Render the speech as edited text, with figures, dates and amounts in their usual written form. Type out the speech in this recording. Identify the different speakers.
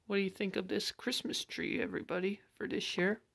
Speaker 1: What do you think of this Christmas tree, everybody, for this year?